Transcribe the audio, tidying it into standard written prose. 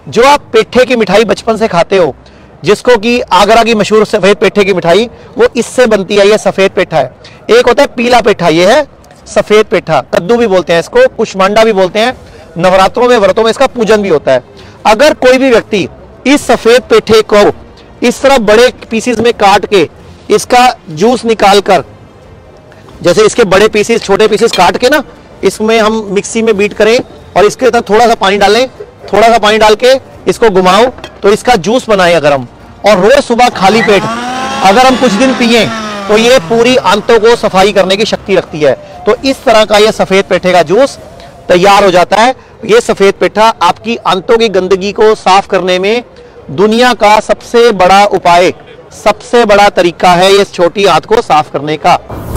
जो आप पेठे की मिठाई बचपन से खाते हो, जिसको कि आगरा की मशहूर सफेद पेठे की मिठाई, वो इससे बनती है। ये सफेद पेठा है। एक होता है पीला पेठा, ये है सफेद पेठा। कद्दू भी बोलते हैं इसको, कुष्मांडा भी बोलते हैं। नवरात्रों में, व्रतों में इसका पूजन भी होता है। अगर कोई भी व्यक्ति इस सफेद पेठे को इस तरह बड़े पीसेस में काट के इसका जूस निकालकर, जैसे इसके बड़े पीसेस, छोटे पीसेस काट के ना, इसमें हम मिक्सी में बीट करें और इसके अंदर थोड़ा सा पानी डालें, थोड़ा सा पानी डाल के इसको घुमाओ तो इसका जूस बनाए अगर हम, और रोज सुबह खाली पेट अगर हम कुछ दिन पिए तो ये पूरी आंतों को सफाई करने की शक्ति रखती है। तो इस तरह का ये सफेद पेठे का जूस तैयार हो जाता है। ये सफेद पेठा आपकी आंतों की गंदगी को साफ करने में दुनिया का सबसे बड़ा उपाय, सबसे बड़ा तरीका है ये छोटी आंत को साफ करने का।